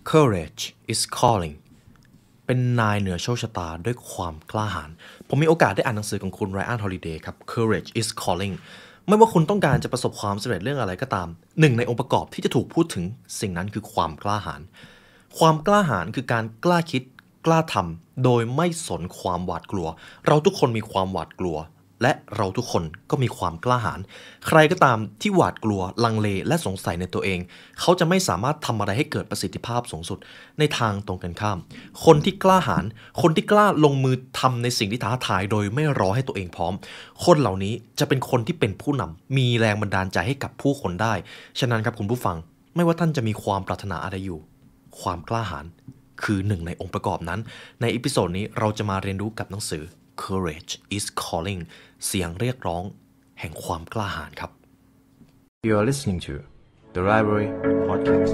Courage is calling เป็นนายเหนือโชคชะตาด้วยความกล้าหาญผมมีโอกาสได้อ่านหนังสือของคุณไรอัน ฮอลลิเดย์ครับ Courage is calling ไม่ว่าคุณต้องการจะประสบความสำเร็จเรื่องอะไรก็ตามหนึ่งในองค์ประกอบที่จะถูกพูดถึงสิ่งนั้นคือความกล้าหาญความกล้าหาญคือการกล้าคิดกล้าทำโดยไม่สนความหวาดกลัวเราทุกคนมีความหวาดกลัวและเราทุกคนก็มีความกล้าหาญใครก็ตามที่หวาดกลัวลังเลและสงสัยในตัวเองเขาจะไม่สามารถทำอะไรให้เกิดประสิทธิภาพสูงสุดในทางตรงกันข้ามคนที่กล้าหาญคนที่กล้าลงมือทำในสิ่งที่ท้าทายโดยไม่รอให้ตัวเองพร้อมคนเหล่านี้จะเป็นคนที่เป็นผู้นำมีแรงบันดาลใจให้กับผู้คนได้ฉะนั้นครับคุณผู้ฟังไม่ว่าท่านจะมีความปรารถนาอะไรอยู่ความกล้าหาญคือหนึ่งในองค์ประกอบนั้นในอีพิโซดนี้เราจะมาเรียนรู้กับหนังสือ Courage is calling เสียงเรียกร้องแห่งความกล้าหาญครับ You are listening to The Library Podcast.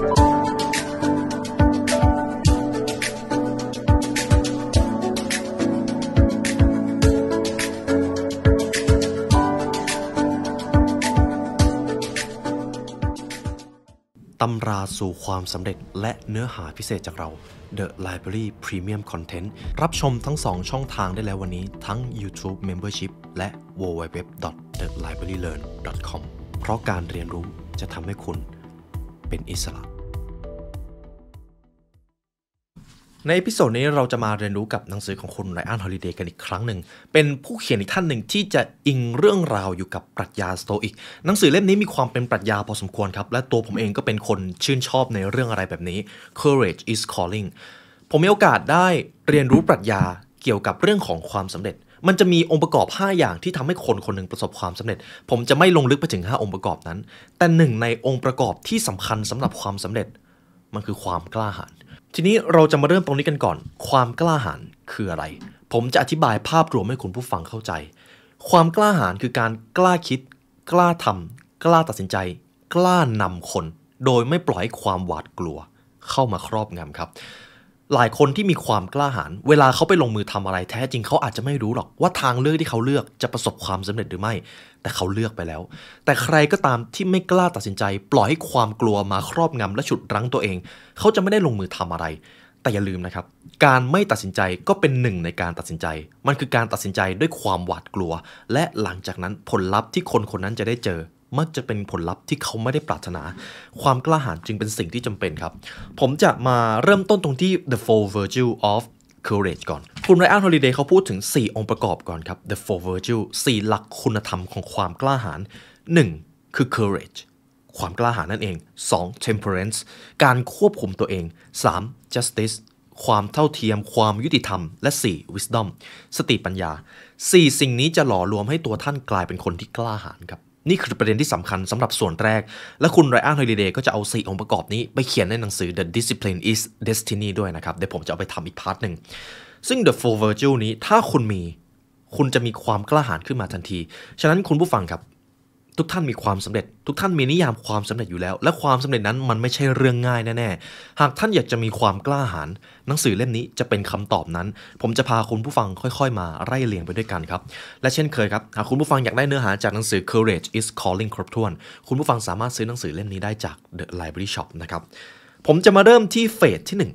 ตำราสู่ความสำเร็จและเนื้อหาพิเศษจากเรา The Library Premium Content รับชมทั้ง2ช่องทางได้แล้ววันนี้ทั้ง YouTube Membership และ www.thelibrarylearn.com เพราะการเรียนรู้จะทำให้คุณเป็นอิสระในเอพิโซดนี้เราจะมาเรียนรู้กับหนังสือของคุณไรอัน ฮอลลิเดย์กันอีกครั้งหนึ่งเป็นผู้เขียนอีกท่านหนึ่งที่จะอิงเรื่องราวอยู่กับปรัชญาสโตอิกหนังสือเล่มนี้มีความเป็นปรัชญาพอสมควรครับและตัวผมเองก็เป็นคนชื่นชอบในเรื่องอะไรแบบนี้ Courage is calling ผมมีโอกาสได้เรียนรู้ปรัชญาเกี่ยวกับเรื่องของความสำเร็จมันจะมีองค์ประกอบ5อย่างที่ทำให้คนคนหนึ่งประสบความสำเร็จผมจะไม่ลงลึกไปถึง5องค์ประกอบนั้นแต่หนึ่งในองค์ประกอบที่สำคัญสำหรับความสำเร็จมันคือความกล้าหาญทีนี้เราจะมาเริ่มตรงนี้กันก่อนความกล้าหาญคืออะไรผมจะอธิบายภาพรวมให้คุณผู้ฟังเข้าใจความกล้าหาญคือการกล้าคิดกล้าทำกล้าตัดสินใจกล้านำคนโดยไม่ปล่อยให้ความหวาดกลัวเข้ามาครอบงำครับหลายคนที่มีความกล้าหาญเวลาเขาไปลงมือทำอะไรแท้จริงเขาอาจจะไม่รู้หรอกว่าทางเลือกที่เขาเลือกจะประสบความสำเร็จหรือไม่แต่เขาเลือกไปแล้วแต่ใครก็ตามที่ไม่กล้าตัดสินใจปล่อยให้ความกลัวมาครอบงำและฉุดรั้งตัวเองเขาจะไม่ได้ลงมือทำอะไรแต่อย่าลืมนะครับการไม่ตัดสินใจก็เป็นหนึ่งในการตัดสินใจมันคือการตัดสินใจด้วยความหวาดกลัวและหลังจากนั้นผลลัพธ์ที่คนคนนั้นจะได้เจอมักจะเป็นผลลัพธ์ที่เขาไม่ได้ปรารถนาความกล้าหาญจึงเป็นสิ่งที่จำเป็นครับผมจะมาเริ่มต้นตรงที่ The Four Virtues of Courage ก่อนคุณไรอัน ฮอลลิเดย์เขาพูดถึง4องค์ประกอบก่อนครับ The Four Virtues 4หลักคุณธรรมของความกล้าหาญ1คือ Courage ความกล้าหาญนั่นเอง2 Temperance การควบคุมตัวเอง3 Justice ความเท่าเทียมความยุติธรรมและ4 Wisdom สติปัญญา4สิ่งนี้จะหล่อรวมให้ตัวท่านกลายเป็นคนที่กล้าหาญครับนี่คือประเด็นที่สำคัญสำหรับส่วนแรกและคุณไรอัน ฮอลลิเดย์ก็จะเอา4องค์ประกอบนี้ไปเขียนในหนังสือ The Discipline is Destiny ด้วยนะครับเดี๋ยวผมจะเอาไปทำอีกพาร์ทหนึ่งซึ่ง The Four Virtues นี้ถ้าคุณจะมีความกล้าหาญขึ้นมาทันทีฉะนั้นคุณผู้ฟังครับทุกท่านมีความสำเร็จทุกท่านมีนิยามความสำเร็จอยู่แล้วและความสำเร็จนั้นมันไม่ใช่เรื่องง่ายแน่ๆหากท่านอยากจะมีความกล้าหาญหนังสือเล่มนี้จะเป็นคำตอบนั้นผมจะพาคุณผู้ฟังค่อยๆมาไล่เรียงไปด้วยกันครับและเช่นเคยครับหากคุณผู้ฟังอยากได้เนื้อหาจากหนังสือ Courage is calling ครบถ้วนคุณผู้ฟังสามารถซื้อหนังสือเล่มนี้ได้จาก The Library Shop นะครับผมจะมาเริ่มที่เฟสที่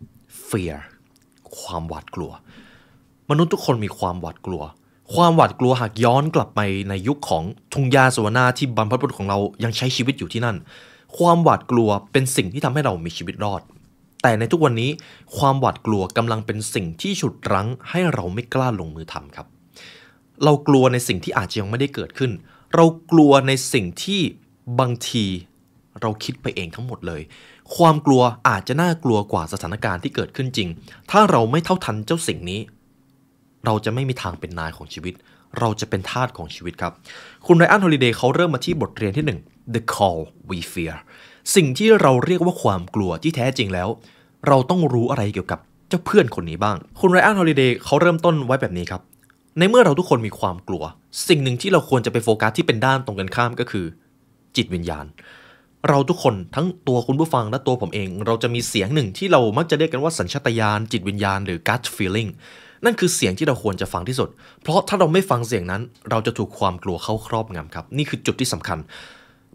1 Fear ความหวาดกลัวมนุษย์ทุกคนมีความหวาดกลัวความหวาดกลัวหากย้อนกลับไปในยุคของทุ่งหญ้าสวนาที่บรรพบุรุษของเรายังใช้ชีวิตอยู่ที่นั่นความหวาดกลัวเป็นสิ่งที่ทำให้เรามีชีวิตรอดแต่ในทุกวันนี้ความหวาดกลัวกำลังเป็นสิ่งที่ฉุดรั้งให้เราไม่กล้าลงมือทำครับเรากลัวในสิ่งที่อาจจะยังไม่ได้เกิดขึ้นเรากลัวในสิ่งที่บางทีเราคิดไปเองทั้งหมดเลยความกลัวอาจจะน่ากลัวกว่าสถานการณ์ที่เกิดขึ้นจริงถ้าเราไม่เท่าทันเจ้าสิ่งนี้เราจะไม่มีทางเป็นนายของชีวิตเราจะเป็นทาสของชีวิตครับคุณไรอัน ฮอลลิเดย์เขาเริ่มมาที่บทเรียนที่1 The Call We Fear สิ่งที่เราเรียกว่าความกลัวที่แท้จริงแล้วเราต้องรู้อะไรเกี่ยวกับเจ้าเพื่อนคนนี้บ้างคุณไรอัน ฮอลลิเดย์เขาเริ่มต้นไว้แบบนี้ครับในเมื่อเราทุกคนมีความกลัวสิ่งหนึ่งที่เราควรจะไปโฟกัสที่เป็นด้านตรงกันข้ามก็คือจิตวิญญาณเราทุกคนทั้งตัวคุณผู้ฟังและตัวผมเองเราจะมีเสียงหนึ่งที่เรามักจะเรียกกันว่าสัญชาตญาณจิตวิญญาณหรือ gut feelingนั่นคือเสียงที่เราควรจะฟังที่สุดเพราะถ้าเราไม่ฟังเสียงนั้นเราจะถูกความกลัวเข้าครอบงำครับนี่คือจุดที่สำคัญ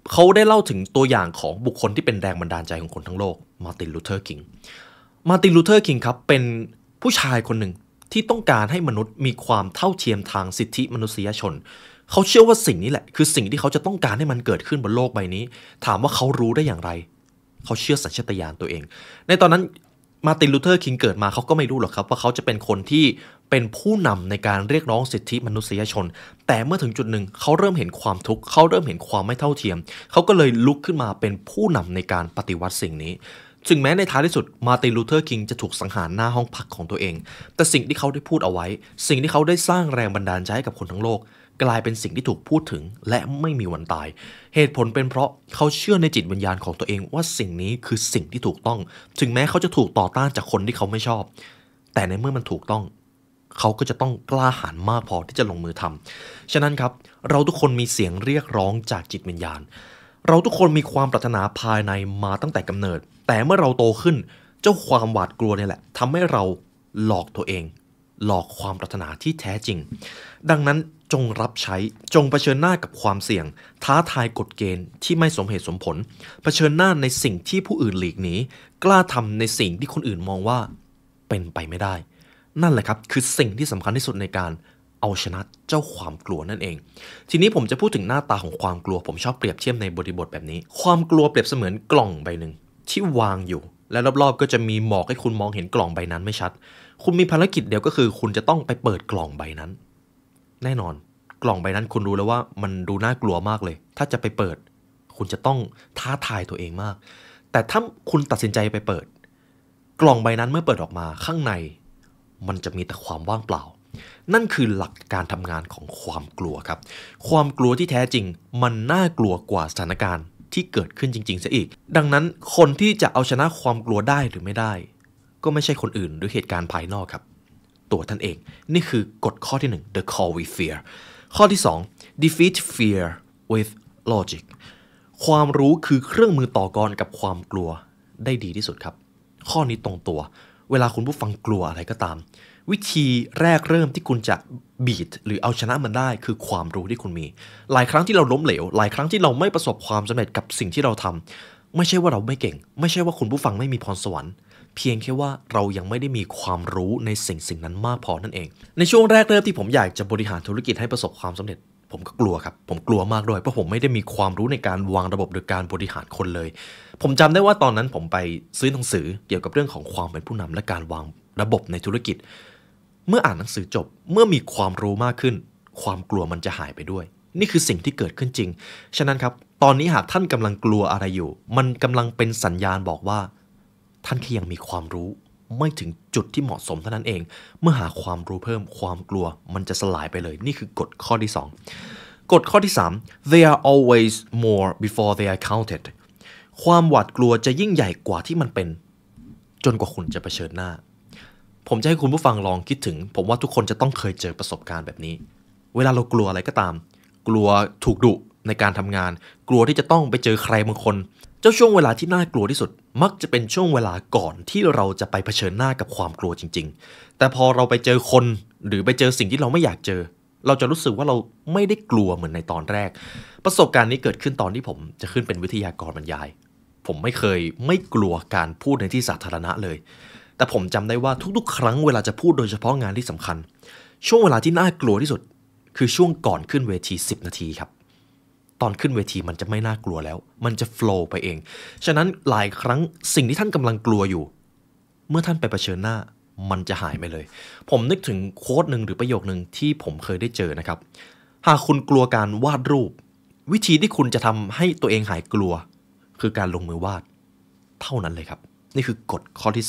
เขาได้เล่าถึงตัวอย่างของบุคคลที่เป็นแรงบันดาลใจของคนทั้งโลกมาร์ตินลูเทอร์คิงครับเป็นผู้ชายคนหนึ่งที่ต้องการให้มนุษย์มีความเท่าเทียมทางสิทธิมนุษยชนเขาเชื่อว่าสิ่งนี้แหละคือสิ่งที่เขาจะต้องการให้มันเกิดขึ้นบนโลกใบนี้ถามว่าเขารู้ได้อย่างไรเขาเชื่อสัญชาตญาณตัวเองในตอนนั้นมาร์ตินลูเทอร์คิงเกิดมาเขาก็ไม่รู้หรอกครับว่าเขาจะเป็นคนที่เป็นผู้นำในการเรียกร้องสิทธิมนุษยชนแต่เมื่อถึงจุดหนึ่งเขาเริ่มเห็นความทุกข์เขาเริ่มเห็นความไม่เท่าเทียมเขาก็เลยลุกขึ้นมาเป็นผู้นำในการปฏิวัติสิ่งนี้ถึงแม้ในท้ายที่สุดมาร์ตินลูเทอร์คิงจะถูกสังหารหน้าห้องพักของตัวเองแต่สิ่งที่เขาได้พูดเอาไว้สิ่งที่เขาได้สร้างแรงบันดาลใจให้กับคนทั้งโลกกลายเป็นสิ่งที่ถูกพูดถึงและไม่มีวันตายเหตุผลเป็นเพราะเขาเชื่อในจิตวิญญาณของตัวเองว่าสิ่งนี้คือสิ่งที่ถูกต้องถึงแม้เขาจะถูกต่อต้านจากคนที่เขาไม่ชอบแต่ในเมื่อมันถูกต้องเขาก็จะต้องกล้าหาญมากพอที่จะลงมือทำฉะนั้นครับเราทุกคนมีเสียงเรียกร้องจากจิตวิญญาณเราทุกคนมีความปรารถนาภายในมาตั้งแต่กำเนิดแต่เมื่อเราโตขึ้นเจ้าความหวาดกลัวเนี่ยแหละทำให้เราหลอกตัวเองหลอกความปรารถนาที่แท้จริงดังนั้นจงรับใช้จงเผชิญหน้ากับความเสี่ยงท้าทายกฎเกณฑ์ที่ไม่สมเหตุสมผลเผชิญหน้าในสิ่งที่ผู้อื่นหลีกหนีกล้าทำในสิ่งที่คนอื่นมองว่าเป็นไปไม่ได้นั่นแหละครับคือสิ่งที่สำคัญที่สุดในการเอาชนะเจ้าความกลัวนั่นเองทีนี้ผมจะพูดถึงหน้าตาของความกลัวผมชอบเปรียบเทียบในบริบทแบบนี้ความกลัวเปรียบเสมือนกล่องใบหนึ่งที่วางอยู่และรอบๆก็จะมีหมอกให้คุณมองเห็นกล่องใบนั้นไม่ชัดคุณมีภารกิจเดียวก็คือคุณจะต้องไปเปิดกล่องใบนั้นแน่นอนกล่องใบนั้นคุณรู้แล้วว่ามันดูน่ากลัวมากเลยถ้าจะไปเปิดคุณจะต้องท้าทายตัวเองมากแต่ถ้าคุณตัดสินใจไปเปิดกล่องใบนั้นเมื่อเปิดออกมาข้างในมันจะมีแต่ความว่างเปล่านั่นคือหลักการทำงานของความกลัวครับความกลัวที่แท้จริงมันน่ากลัวกว่าสถานการณ์ที่เกิดขึ้นจริงๆซะอีกดังนั้นคนที่จะเอาชนะความกลัวได้หรือไม่ได้ก็ไม่ใช่คนอื่นหรือเหตุการณ์ภายนอกครับตัวท่านเองนี่คือกฎข้อที่1 The Call with Fear ข้อที่2 Defeat Fear with Logic ความรู้คือเครื่องมือต่อกรกับความกลัวได้ดีที่สุดครับข้อนี้ตรงตัวเวลาคุณผู้ฟังกลัวอะไรก็ตามวิธีแรกเริ่มที่คุณจะบีทหรือเอาชนะมันได้คือความรู้ที่คุณมีหลายครั้งที่เราล้มเหลวหลายครั้งที่เราไม่ประสบความสำเร็จกับสิ่งที่เราทำไม่ใช่ว่าเราไม่เก่งไม่ใช่ว่าคุณผู้ฟังไม่มีพรสวรรค์เพียงแค่ว่าเรายังไม่ได้มีความรู้ในสิ่งนั้นมากพอนั่นเองในช่วงแรกเริ่มที่ผมอยากจะบริหารธุรกิจให้ประสบความสำเร็จผมก็กลัวครับผมกลัวมากด้วยเพราะผมไม่ได้มีความรู้ในการวางระบบหรือการบริหารคนเลยผมจำได้ว่าตอนนั้นผมไปซื้อหนังสือเกี่ยวกับเรื่องของความเป็นผู้นำและการวางระบบในธุรกิจเมื่ออ่านหนังสือจบเมื่อมีความรู้มากขึ้นความกลัวมันจะหายไปด้วยนี่คือสิ่งที่เกิดขึ้นจริงฉะนั้นครับตอนนี้หากท่านกำลังกลัวอะไรอยู่มันกำลังเป็นสัญญาณบอกว่าท่านแค่ยังมีความรู้ไม่ถึงจุดที่เหมาะสมเท่านั้นเองเมื่อหาความรู้เพิ่มความกลัวมันจะสลายไปเลยนี่คือกฎข้อที่2กฎข้อที่3 They are always more before they are counted ความหวาดกลัวจะยิ่งใหญ่กว่าที่มันเป็นจนกว่าคุณจะเผชิญหน้าผมจะให้คุณผู้ฟังลองคิดถึงผมว่าทุกคนจะต้องเคยเจอประสบการณ์แบบนี้เวลาเรากลัวอะไรก็ตามกลัวถูกดุในการทำงานกลัวที่จะต้องไปเจอใครบางคนเจ้าช่วงเวลาที่น่ากลัวที่สุดมักจะเป็นช่วงเวลาก่อนที่เราจะไปเผชิญหน้ากับความกลัวจริงๆแต่พอเราไปเจอคนหรือไปเจอสิ่งที่เราไม่อยากเจอเราจะรู้สึกว่าเราไม่ได้กลัวเหมือนในตอนแรกประสบการณ์นี้เกิดขึ้นตอนที่ผมจะขึ้นเป็นวิทยากรบรรยายผมไม่เคยไม่กลัวการพูดในที่สาธารณะเลยแต่ผมจำได้ว่าทุกๆครั้งเวลาจะพูดโดยเฉพาะงานที่สำคัญช่วงเวลาที่น่ากลัวที่สุดคือช่วงก่อนขึ้นเวที10 นาทีครับตอนขึ้นเวทีมันจะไม่น่ากลัวแล้วมันจะโฟลว์ไปเองฉะนั้นหลายครั้งสิ่งที่ท่านกำลังกลัวอยู่เมื่อท่านไปเผชิญหน้ามันจะหายไปเลยผมนึกถึงโค้ดหนึ่งหรือประโยคนึงที่ผมเคยได้เจอนะครับหากคุณกลัวการวาดรูปวิธีที่คุณจะทำให้ตัวเองหายกลัวคือการลงมือวาดเท่านั้นเลยครับนี่คือกฎข้อที่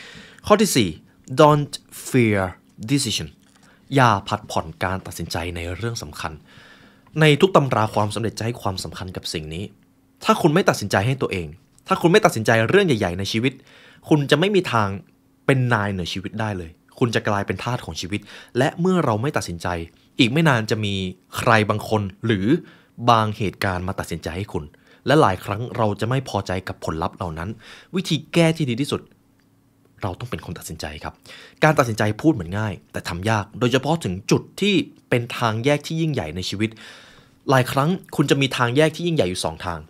3ข้อที่4 Don't fear decision อย่าผัดผ่อนการตัดสินใจในเรื่องสำคัญในทุกตำราความสำเร็จจะให้ความสำคัญกับสิ่งนี้ถ้าคุณไม่ตัดสินใจให้ตัวเองถ้าคุณไม่ตัดสินใจเรื่องใหญ่ๆในชีวิตคุณจะไม่มีทางเป็นนายเหนือชีวิตได้เลยคุณจะกลายเป็นทาสของชีวิตและเมื่อเราไม่ตัดสินใจอีกไม่นานจะมีใครบางคนหรือบางเหตุการณ์มาตัดสินใจให้คุณและหลายครั้งเราจะไม่พอใจกับผลลัพธ์เหล่านั้นวิธีแก้ที่ดีที่สุดเราต้องเป็นคนตัดสินใจครับการตัดสินใจพูดเหมือนง่ายแต่ทำยากโดยเฉพาะถึงจุดที่เป็นทางแยกที่ยิ่งใหญ่ในชีวิตหลายครั้งคุณจะมีทางแยกที่ยิ่งใหญ่อยู่2ทาง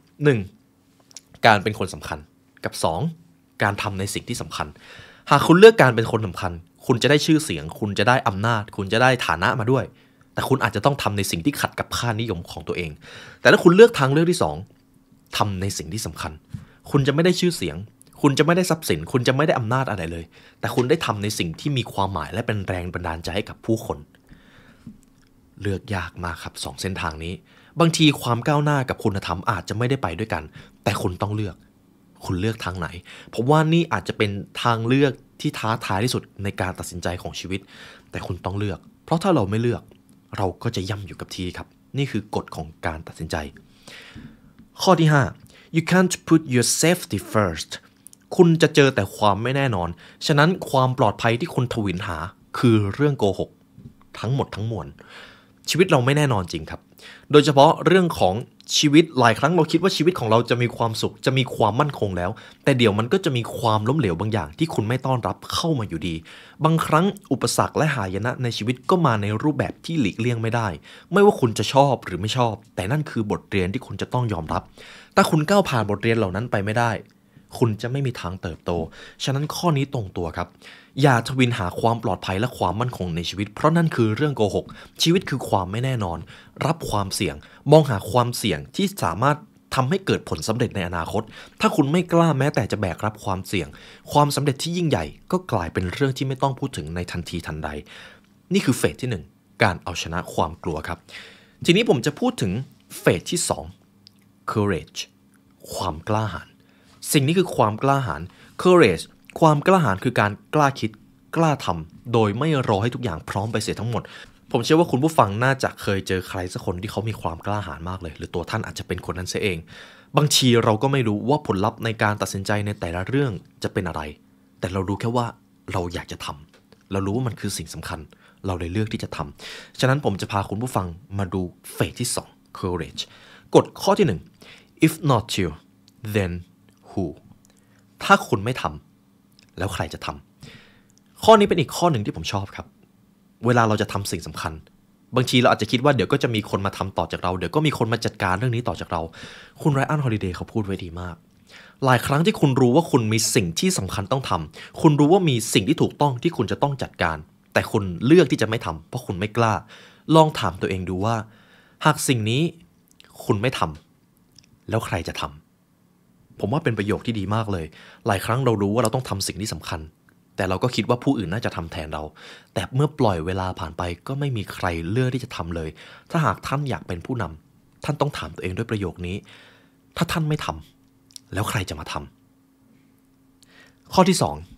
1. การเป็นคนสำคัญกับ 2. การทำในสิ่งที่สำคัญหากคุณเลือกการเป็นคนสำคัญคุณจะได้ชื่อเสียงคุณจะได้อำนาจคุณจะได้ฐานะมาด้วยแต่คุณอาจจะต้องทำในสิ่งที่ขัดกับค่านิยมของตัวเองแต่ถ้าคุณเลือกทางเลือกที่2ทำในสิ่งที่สำคัญคุณจะไม่ได้ชื่อเสียงคุณจะไม่ได้ทรัพย์สินคุณจะไม่ได้อำนาจอะไรเลยแต่คุณได้ทำในสิ่งที่มีความหมายและเป็นแรงบันดาลใจให้กับผู้คนเลือกยากมากครับ2เส้นทางนี้บางทีความก้าวหน้ากับคุณธรรมอาจจะไม่ได้ไปด้วยกันแต่คุณต้องเลือกคุณเลือกทางไหนผมว่านี่อาจจะเป็นทางเลือกที่ท้าทายที่สุดในการตัดสินใจของชีวิตแต่คุณต้องเลือกเพราะถ้าเราไม่เลือกเราก็จะย่ำอยู่กับที่ครับนี่คือกฎของการตัดสินใจข้อที่5 you can't put your safety first คุณจะเจอแต่ความไม่แน่นอนฉะนั้นความปลอดภัยที่คุณทวินหาคือเรื่องโกหกทั้งหมดทั้งมวลชีวิตเราไม่แน่นอนจริงครับโดยเฉพาะเรื่องของชีวิตหลายครั้งเราคิดว่าชีวิตของเราจะมีความสุขจะมีความมั่นคงแล้วแต่เดี๋ยวมันก็จะมีความล้มเหลวบางอย่างที่คุณไม่ต้อนรับเข้ามาอยู่ดีบางครั้งอุปสรรคและหายนะในชีวิตก็มาในรูปแบบที่หลีกเลี่ยงไม่ได้ไม่ว่าคุณจะชอบหรือไม่ชอบแต่นั่นคือบทเรียนที่คุณจะต้องยอมรับถ้าคุณก้าวผ่านบทเรียนเหล่านั้นไปไม่ได้คุณจะไม่มีทางเติบโตฉะนั้นข้อนี้ตรงตัวครับอย่าทวินหาความปลอดภัยและความมั่นคงในชีวิตเพราะนั่นคือเรื่องโกหกชีวิตคือความไม่แน่นอนรับความเสี่ยงมองหาความเสี่ยงที่สามารถทำให้เกิดผลสำเร็จในอนาคตถ้าคุณไม่กล้าแม้แต่จะแบกรับความเสี่ยงความสำเร็จที่ยิ่งใหญ่ก็กลายเป็นเรื่องที่ไม่ต้องพูดถึงในทันทีทันใดนี่คือเฟสที่1การเอาชนะความกลัวครับทีนี้ผมจะพูดถึงเฟสที่2 courage ความกล้าหาญสิ่งนี้คือความกล้าหาญ courage ความกล้าหาญคือการกล้าคิดกล้าทำโดยไม่รอให้ทุกอย่างพร้อมไปเสียทั้งหมดผมเชื่อว่าคุณผู้ฟังน่าจะเคยเจอใครสักคนที่เขามีความกล้าหาญมากเลยหรือตัวท่านอาจจะเป็นคนนั้นเสียเองบางทีเราก็ไม่รู้ว่าผลลัพธ์ในการตัดสินใจในแต่ละเรื่องจะเป็นอะไรแต่เรารู้แค่ว่าเราอยากจะทำเรารู้ว่ามันคือสิ่งสำคัญเราเลยเลือกที่จะทำฉะนั้นผมจะพาคุณผู้ฟังมาดูเฟสที่2 courage กฎข้อที่1 if not you then who ถ้าคุณไม่ทำแล้วใครจะทำข้อนี้เป็นอีกข้อหนึ่งที่ผมชอบครับเวลาเราจะทำสิ่งสำคัญบางทีเราอาจจะคิดว่าเดี๋ยวก็จะมีคนมาทำต่อจากเราเดี๋ยวก็มีคนมาจัดการเรื่องนี้ต่อจากเราคุณไรอันฮอลิเดย์เขาพูดไว้ดีมากหลายครั้งที่คุณรู้ว่าคุณมีสิ่งที่สำคัญต้องทำคุณรู้ว่ามีสิ่งที่ถูกต้องที่คุณจะต้องจัดการแต่คุณเลือกที่จะไม่ทำเพราะคุณไม่กล้าลองถามตัวเองดูว่าหากสิ่งนี้คุณไม่ทำแล้วใครจะทำผมว่าเป็นประโยคที่ดีมากเลยหลายครั้งเรารู้ว่าเราต้องทำสิ่งที่สำคัญแต่เราก็คิดว่าผู้อื่นน่าจะทำแทนเราแต่เมื่อปล่อยเวลาผ่านไปก็ไม่มีใครเลือกที่จะทำเลยถ้าหากท่านอยากเป็นผู้นำท่านต้องถามตัวเองด้วยประโยคนี้ถ้าท่านไม่ทำแล้วใครจะมาทำข้อที่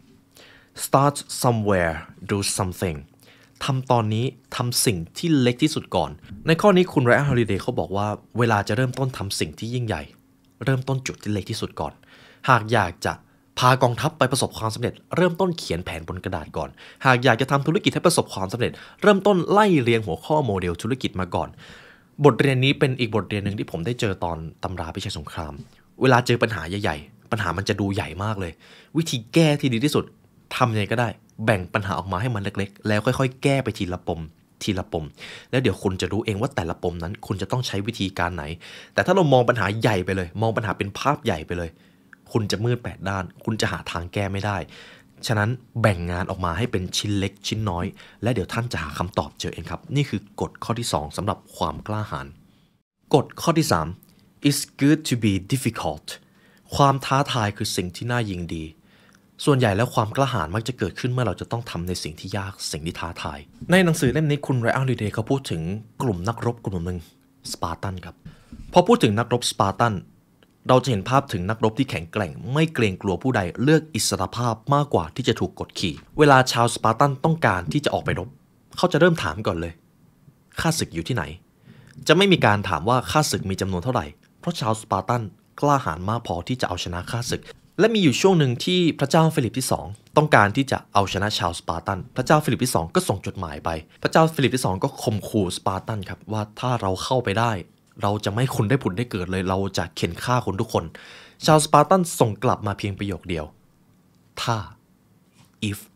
2 start somewhere do something ทำตอนนี้ทำสิ่งที่เล็กที่สุดก่อนในข้อนี้คุณไรอันฮอลิเดย์เขาบอกว่าเวลาจะเริ่มต้นทำสิ่งที่ยิ่งใหญ่เริ่มต้นจุดที่เล็กที่สุดก่อนหากอยากจะพากองทัพไปประสบความสำเร็จเริ่มต้นเขียนแผนบนกระดาษก่อนหากอยากจะทำธุรกิจให้ประสบความสำเร็จเริ่มต้นไล่เรียงหัวข้อโมเดลธุรกิจมาก่อนบทเรียนนี้เป็นอีกบทเรียนหนึ่งที่ผมได้เจอตอนตำราพิชัยสงครามเวลาเจอปัญหาใหญ่ๆปัญหามันจะดูใหญ่มากเลยวิธีแก้ที่ดีที่สุดทำยังไงก็ได้แบ่งปัญหาออกมาให้มันเล็กๆแล้วค่อยๆแก้ไปทีละปมแล้วเดี๋ยวคุณจะรู้เองว่าแต่ละปมนั้นคุณจะต้องใช้วิธีการไหนแต่ถ้าเรามองปัญหาใหญ่ไปเลยมองปัญหาเป็นภาพใหญ่ไปเลยคุณจะมืด8ด้านคุณจะหาทางแก้ไม่ได้ฉะนั้นแบ่งงานออกมาให้เป็นชิ้นเล็กชิ้นน้อยและเดี๋ยวท่านจะหาคำตอบเจอเองครับนี่คือกฎข้อที่2สำหรับความกล้าหาญกฎข้อที่3 It's good to be difficult ความท้าทายคือสิ่งที่น่ายินดีส่วนใหญ่แล้วความกล้าหาญมักจะเกิดขึ้นเมื่อเราจะต้องทำในสิ่งที่ยากสิ่งที่ท้าทายในหนังสือเล่มนี้คุณไรอันฮอลิเดย์เขาพูดถึงกลุ่มนักรบกลุ่มหนึ่งสปาร์ตันครับพอพูดถึงนักรบสปาร์ตันเราจะเห็นภาพถึงนักรบที่แข็งแกร่งไม่เกรงกลัวผู้ใดเลือกอิสรภาพมากกว่าที่จะถูกกดขี่เวลาชาวสปาร์ตันต้องการที่จะออกไปรบเขาจะเริ่มถามก่อนเลยข้าศึกอยู่ที่ไหนจะไม่มีการถามว่าข้าศึกมีจำนวนเท่าไหร่เพราะชาวสปาร์ตันกล้าหาญมากพอที่จะเอาชนะข้าศึกและมีอยู่ช่วงหนึ่งที่พระเจ้าฟิลิปที่2ต้องการที่จะเอาชนะชาวสปาร์ตันพระเจ้าฟิลิปที่2ก็ส่งจดหมายไปพระเจ้าฟิลิปที่2ก็ข่มขู่สปาร์ตันครับว่าถ้าเราเข้าไปได้เราจะไม่คุณได้ผุดได้เกิดเลยเราจะเข็นฆ่าคนทุกคนชาวสปาร์ตันส่งกลับมาเพียงประโยคเดียวถ้า if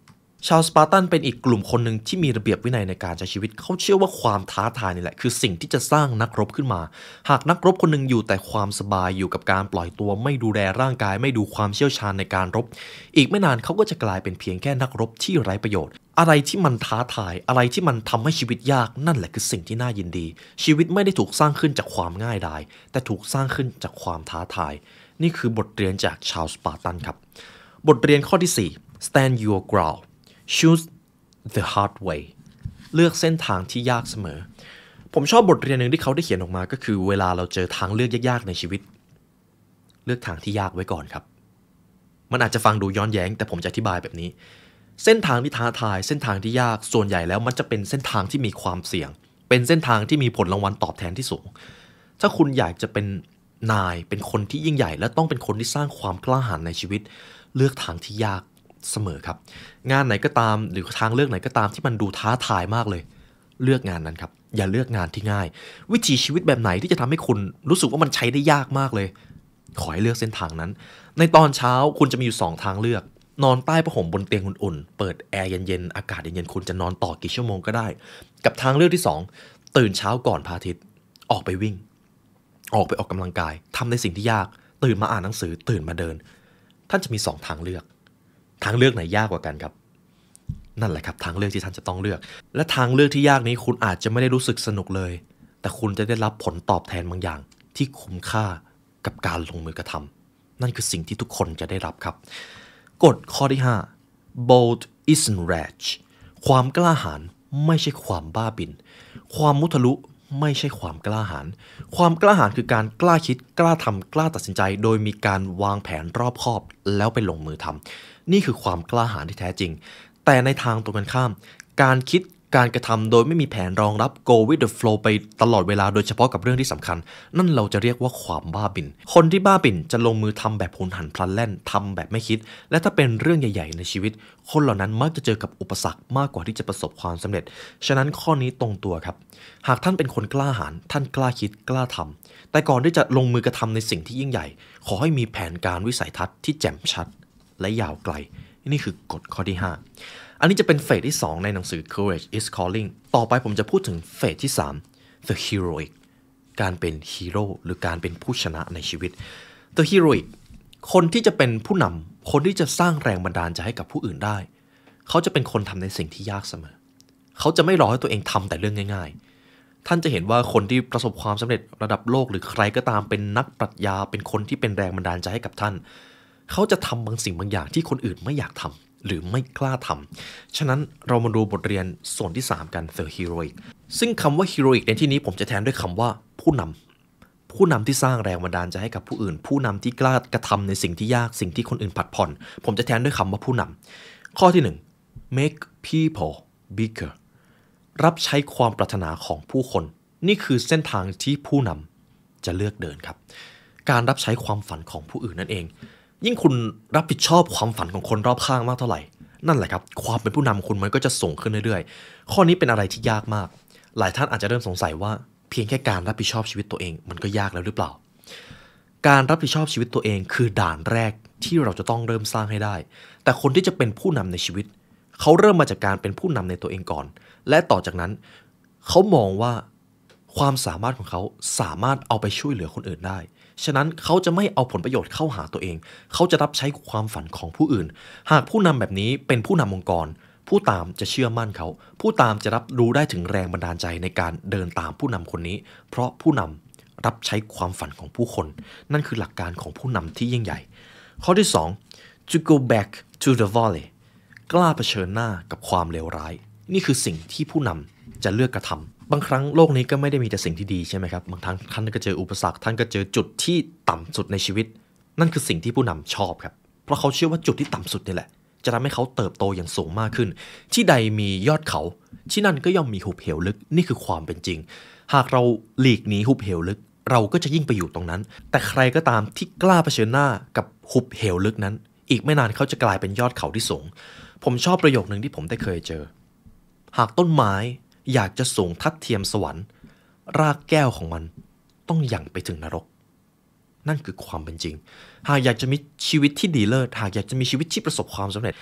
ชาวสปาร์ตันเป็นอีกกลุ่มคนหนึ่งที่มีระเบียบวินัยในการใช้ชีวิตเขาเชื่อว่าความท้าทายนี่แหละคือสิ่งที่จะสร้างนักรบขึ้นมาหากนักรบคนหนึ่งอยู่แต่ความสบายอยู่กับการปล่อยตัวไม่ดูแลร่างกายไม่ดูความเชี่ยวชาญในการรบอีกไม่นานเขาก็จะกลายเป็นเพียงแค่นักรบที่ไร้ประโยชน์อะไรที่มันท้าทายอะไรที่มันทำให้ชีวิตยากนั่นแหละคือสิ่งที่น่ายินดีชีวิตไม่ได้ถูกสร้างขึ้นจากความง่ายดายแต่ถูกสร้างขึ้นจากความท้าทายนี่คือบทเรียนจากชาวสปาร์ตันครับบทเรียนข้อที่4 stand your ground choose the hard way เลือกเส้นทางที่ยากเสมอผมชอบบทเรียนหนึ่งที่เขาได้เขียนออกมาก็คือเวลาเราเจอทางเลือกยากๆในชีวิตเลือกทางที่ยากไว้ก่อนครับมันอาจจะฟังดูย้อนแย้งแต่ผมจะอธิบายแบบนี้เส้นทางที่ท้าทายเส้นทางที่ยากส่วนใหญ่แล้วมันจะเป็นเส้นทางที่มีความเสี่ยงเป็นเส้นทางที่มีผลรางวัลตอบแทนที่สูงถ้าคุณอยากจะเป็นนายเป็นคนที่ยิ่งใหญ่และต้องเป็นคนที่สร้างความกล้าหาญในชีวิตเลือกทางที่ยากเสมอครับงานไหนก็ตามหรือทางเลือกไหนก็ตามที่มันดูท้าทายมากเลยเลือกงานนั้นครับอย่าเลือกงานที่ง่ายวิถีชีวิตแบบไหนที่จะทำให้คุณรู้สึกว่ามันใช้ได้ยากมากเลยขอให้เลือกเส้นทางนั้นในตอนเช้าคุณจะมีอยู่2ทางเลือกนอนใต้ผ้าห่มบนเตียงอุ่นๆเปิดแอร์เย็นๆอากาศเย็นๆคุณจะนอนต่อกี่ชั่วโมงก็ได้กับทางเลือกที่2ตื่นเช้าก่อนพระอาทิตย์ออกไปวิ่งออกไปออกกำลังกายทำในสิ่งที่ยากตื่นมาอ่านหนังสือตื่นมาเดินท่านจะมี2ทางเลือกทางเลือกไหนยากกว่ากันครับนั่นแหละครับทางเลือกที่ท่านจะต้องเลือกและทางเลือกที่ยากนี้คุณอาจจะไม่ได้รู้สึกสนุกเลยแต่คุณจะได้รับผลตอบแทนบางอย่างที่คุ้มค่ากับการลงมือกระทำนั่นคือสิ่งที่ทุกคนจะได้รับครับกฎข้อที่5 bold isn't rash ความกล้าหาญไม่ใช่ความบ้าบิ่นความมุทะลุไม่ใช่ความกล้าหาญความกล้าหาญคือการกล้าคิดกล้าทำกล้าตัดสินใจโดยมีการวางแผนรอบคอบแล้วไปลงมือทำนี่คือความกล้าหาญที่แท้จริงแต่ในทางตรงกันข้ามการคิดการกระทำโดยไม่มีแผนรองรับ go with the flow ไปตลอดเวลาโดยเฉพาะกับเรื่องที่สำคัญนั่นเราจะเรียกว่าความบ้าบิ่นคนที่บ้าบิ่นจะลงมือทำแบบหุนหันพลันแล่นทำแบบไม่คิดและถ้าเป็นเรื่องใหญ่ๆในชีวิตคนเหล่านั้นมักจะเจอกับอุปสรรคมากกว่าที่จะประสบความสำเร็จฉะนั้นข้อนี้ตรงตัวครับหากท่านเป็นคนกล้าหาญท่านกล้าคิดกล้าทำแต่ก่อนที่จะลงมือกระทำในสิ่งที่ยิ่งใหญ่ขอให้มีแผนการวิสัยทัศน์ที่แจ่มชัดและยาวไกลนี่คือกฎข้อที่5อันนี้จะเป็นเฟสที่2ในหนังสือ Courage is Calling ต่อไปผมจะพูดถึงเฟสที่3 The Heroic การเป็นฮีโร่หรือการเป็นผู้ชนะในชีวิต The Heroic คนที่จะเป็นผู้นำคนที่จะสร้างแรงบันดาลใจให้กับผู้อื่นได้เขาจะเป็นคนทำในสิ่งที่ยากเสมอเขาจะไม่รอให้ตัวเองทำแต่เรื่องง่ายๆท่านจะเห็นว่าคนที่ประสบความสำเร็จระดับโลกหรือใครก็ตามเป็นนักปรัชญาเป็นคนที่เป็นแรงบันดาลใจให้กับท่านเขาจะทำบางสิ่งบางอย่างที่คนอื่นไม่อยากทำหรือไม่กล้าทำฉะนั้นเรามาดูบทเรียนส่วนที่3กัน The Heroic ซึ่งคำว่า Heroic ในที่นี้ผมจะแทนด้วยคำว่าผู้นำที่สร้างแรงบันดาลใจให้กับผู้อื่นผู้นำที่กล้ากระทำในสิ่งที่ยากสิ่งที่คนอื่นผัดผ่อนผมจะแทนด้วยคำว่าผู้นำข้อที่1 make people bigger รับใช้ความปรารถนาของผู้คนนี่คือเส้นทางที่ผู้นำจะเลือกเดินครับการรับใช้ความฝันของผู้อื่นนั่นเองยิ่งคุณรับผิดชอบความฝันของคนรอบข้างมากเท่าไหร่นั่นแหละครับความเป็นผู้นำคุณมันก็จะสูงขึ้นเรื่อยๆข้อนี้เป็นอะไรที่ยากมากหลายท่านอาจจะเริ่มสงสัยว่าเพียงแค่การรับผิดชอบชีวิตตัวเองมันก็ยากแล้วหรือเปล่าการรับผิดชอบชีวิตตัวเองคือด่านแรกที่เราจะต้องเริ่มสร้างให้ได้แต่คนที่จะเป็นผู้นำในชีวิตเขาเริ่มมาจากการเป็นผู้นำในตัวเองก่อนและต่อจากนั้นเขามองว่าความสามารถของเขาสามารถเอาไปช่วยเหลือคนอื่นได้ฉะนั้นเขาจะไม่เอาผลประโยชน์เข้าหาตัวเองเขาจะรับใช้ความฝันของผู้อื่นหากผู้นำแบบนี้เป็นผู้นำองค์กรผู้ตามจะเชื่อมั่นเขาผู้ตามจะรับรู้ได้ถึงแรงบันดาลใจในการเดินตามผู้นำคนนี้เพราะผู้นำรับใช้ความฝันของผู้คนนั่นคือหลักการของผู้นำที่ยิ่งใหญ่ข้อที่2 to go back to the valley กล้าเผชิญหน้ากับความเลวร้ายนี่คือสิ่งที่ผู้นำจะเลือกกระทำบางครั้งโลกนี้ก็ไม่ได้มีแต่สิ่งที่ดีใช่ไหมครับบางครั้งท่านก็เจออุปสรรคท่านก็เจอจุดที่ต่ำสุดในชีวิตนั่นคือสิ่งที่ผู้นำชอบครับเพราะเขาเชื่อว่าจุดที่ต่ำสุดนี่แหละจะทำให้เขาเติบโตอย่างสูงมากขึ้นที่ใดมียอดเขาที่นั่นก็ย่อมมีหุบเหวลึกนี่คือความเป็นจริงหากเราหลีกหนีหุบเหวลึกเราก็จะยิ่งไปอยู่ตรงนั้นแต่ใครก็ตามที่กล้าเผชิญหน้ากับหุบเหวลึกนั้นอีกไม่นานเขาจะกลายเป็นยอดเขาที่สูงผมชอบประโยคนึงที่ผมได้เคยเจอหากต้นไม้อยากจะสูงทัดเทียมสวรรค์รากแก้วของมันต้องหยั่งไปถึงนรกนั่นคือความเป็นจริงหากอยากจะมีชีวิตที่ดีเลิศหากอยากจะมีชีวิตที่ประสบความสำเร็จ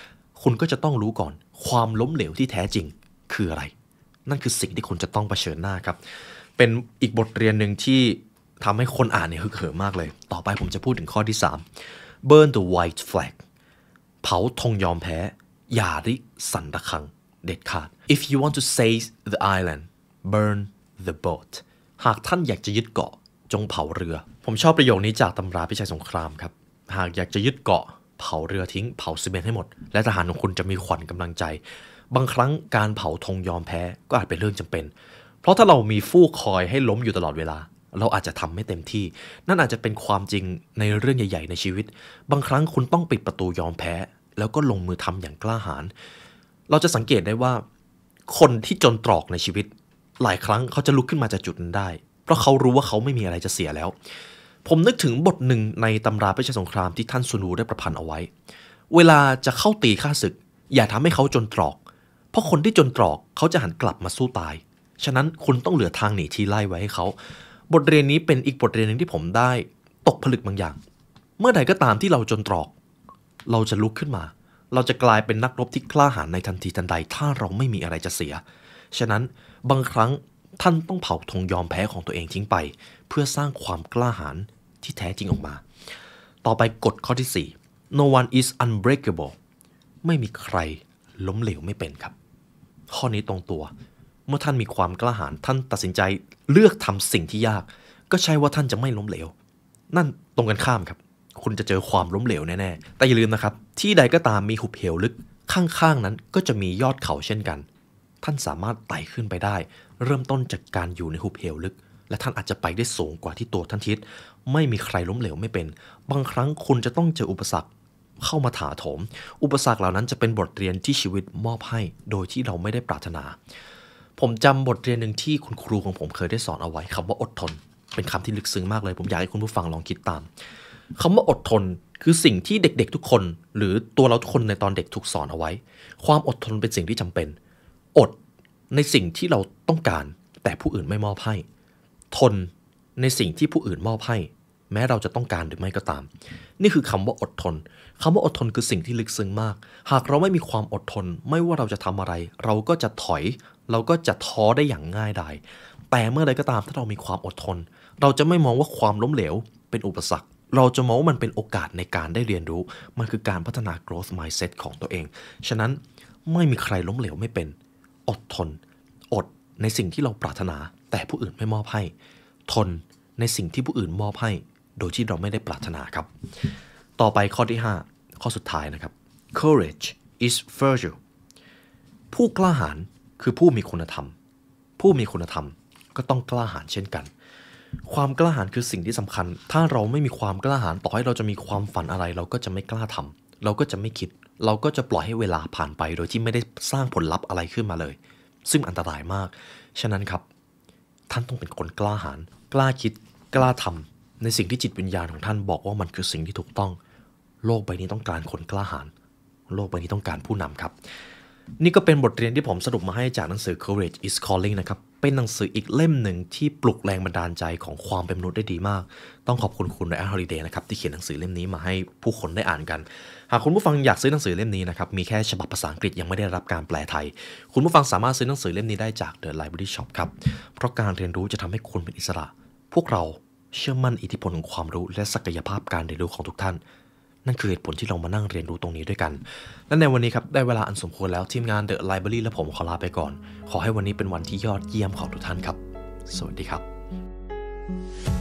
คุณก็จะต้องรู้ก่อนความล้มเหลวที่แท้จริงคืออะไรนั่นคือสิ่งที่คุณจะต้องเผชิญหน้าครับเป็นอีกบทเรียนหนึ่งที่ทำให้คนอ่านเนี่ยฮึกเหิมมากเลยต่อไปผมจะพูดถึงข้อที่3 Burn the white flag เผาธงยอมแพ้อย่าริสันระฆังเด็ดขาด If you want to save the island burn the boat หากท่านอยากจะยึดเกาะจงเผาเรือผมชอบประโยคนี้จากตำราพิชัยสงครามครับหากอยากจะยึดเกาะเผาเรือทิ้งเผาซีเมนต์ให้หมดและทหารของคุณจะมีขวัญกำลังใจบางครั้งการเผาธงยอมแพ้ก็อาจเป็นเรื่องจำเป็นเพราะถ้าเรามีฟูกคอยให้ล้มอยู่ตลอดเวลาเราอาจจะทำไม่เต็มที่นั่นอาจจะเป็นความจริงในเรื่องใหญ่ๆในชีวิตบางครั้งคุณต้องปิดประตูยอมแพ้แล้วก็ลงมือทำอย่างกล้าหาญเราจะสังเกตได้ว่าคนที่จนตรอกในชีวิตหลายครั้งเขาจะลุกขึ้นมาจากจุดนั้นได้เพราะเขารู้ว่าเขาไม่มีอะไรจะเสียแล้วผมนึกถึงบทหนึ่งในตำราพิชัยสงครามที่ท่านซุนวูได้ประพันธ์เอาไว้เวลาจะเข้าตีข้าศึกอย่าทำให้เขาจนตรอกเพราะคนที่จนตรอกเขาจะหันกลับมาสู้ตายฉะนั้นคุณต้องเหลือทางหนีทีไล่ไว้ให้เขาบทเรียนนี้เป็นอีกบทเรียนหนึ่งที่ผมได้ตกผลึกบางอย่างเมื่อใดก็ตามที่เราจนตรอกเราจะลุกขึ้นมาเราจะกลายเป็นนักรบที่กล้าหาญในทันทีทันใดถ้าเราไม่มีอะไรจะเสียฉะนั้นบางครั้งท่านต้องเผาธงยอมแพ้ของตัวเองทิ้งไปเพื่อสร้างความกล้าหาญที่แท้จริงออกมาต่อไปกฎข้อที่4 No one is unbreakable ไม่มีใครล้มเหลวไม่เป็นครับข้อนี้ตรงตัวเมื่อท่านมีความกล้าหาญท่านตัดสินใจเลือกทำสิ่งที่ยากก็ใช่ว่าท่านจะไม่ล้มเหลวนั่นตรงกันข้ามครับคุณจะเจอความล้มเหลวแน่ๆแต่อย่าลืมนะครับที่ใดก็ตามมีหุบเหวลึกข้างๆนั้นก็จะมียอดเขาเช่นกันท่านสามารถไต่ขึ้นไปได้เริ่มต้นจากการอยู่ในหุบเหวลึกและท่านอาจจะไปได้สูงกว่าที่ตัวท่านคิดไม่มีใครล้มเหลวไม่เป็นบางครั้งคุณจะต้องเจออุปสรรคเข้ามาถาโถมอุปสรรคเหล่านั้นจะเป็นบทเรียนที่ชีวิตมอบให้โดยที่เราไม่ได้ปรารถนาผมจำบทเรียนหนึ่งที่คุณครูของผมเคยได้สอนเอาไว้คำว่าอดทนเป็นคำที่ลึกซึ้งมากเลยผมอยากให้คุณผู้ฟังลองคิดตามคำว่าอดทนคือสิ่งที่เด็กๆทุกคนหรือตัวเราทุกคนในตอนเด็กถูกสอนเอาไว้ความอดทนเป็นสิ่งที่จำเป็นอดในสิ่งที่เราต้องการแต่ผู้อื่นไม่มอบให้ทนในสิ่งที่ผู้อื่นมอบให้แม้เราจะต้องการหรือไม่ก็ตามนี่คือคำว่าอดทนคำว่าอดทนคือสิ่งที่ลึกซึ้งมากหากเราไม่มีความอดทนไม่ว่าเราจะทำอะไรเราก็จะถอยเราก็จะท้อได้อย่างง่ายดายแต่เมื่อใดก็ตามถ้าเรามีความอดทนเราจะไม่มองว่าความล้มเหลวเป็นอุปสรรคเราจะมองว่ามันเป็นโอกาสในการได้เรียนรู้มันคือการพัฒนา growth mindset ของตัวเองฉะนั้นไม่มีใครล้มเหลวไม่เป็นอดทนอดในสิ่งที่เราปรารถนาแต่ผู้อื่นไม่มอบให้ทนในสิ่งที่ผู้อื่นมอบให้โดยที่เราไม่ได้ปรารถนาครับต่อไปข้อที่5ข้อสุดท้ายนะครับ courage is virtue ผู้กล้าหาญคือผู้มีคุณธรรมผู้มีคุณธรรมก็ต้องกล้าหาญเช่นกันความกล้าหาญคือสิ่งที่สำคัญถ้าเราไม่มีความกล้าหาญต่อให้เราจะมีความฝันอะไรเราก็จะไม่กล้าทำเราก็จะไม่คิดเราก็จะปล่อยให้เวลาผ่านไปโดยที่ไม่ได้สร้างผลลัพธ์อะไรขึ้นมาเลยซึ่งอันตรายมากฉะนั้นครับท่านต้องเป็นคนกล้าหาญกล้าคิดกล้าทำในสิ่งที่จิตวิญญาณของท่านบอกว่ามันคือสิ่งที่ถูกต้องโลกใบนี้ต้องการคนกล้าหาญโลกใบนี้ต้องการผู้นำครับนี่ก็เป็นบทเรียนที่ผมสรุปมาให้จากหนังสือ Courage is Calling นะครับเป็นหนังสืออีกเล่มหนึ่งที่ปลุกแรงบันดาลใจของความเป็นมนุษย์ได้ดีมากต้องขอบคุณคุณไรอัน ฮอลิเดย์นะครับที่เขียนหนังสือเล่มนี้มาให้ผู้คนได้อ่านกันหากคุณผู้ฟังอยากซื้อหนังสือเล่มนี้นะครับมีแค่ฉบับภาษาอังกฤษยังไม่ได้รับการแปลไทยคุณผู้ฟังสามารถซื้อหนังสือเล่มนี้ได้จาก The Library Shop ครับเพราะการเรียนรู้จะทำให้คุณเป็นอิสระพวกเราเชื่อมั่นอิทธิพลของความรู้และศักยภาพการเรียนรู้ของทุกท่านนั่นคือเหตุผลที่เรามานั่งเรียนรู้ตรงนี้ด้วยกันและในวันนี้ครับได้เวลาอันสมควรแล้วทีมงาน The Library และผมขอลาไปก่อนขอให้วันนี้เป็นวันที่ยอดเยี่ยมของทุกท่านครับสวัสดีครับ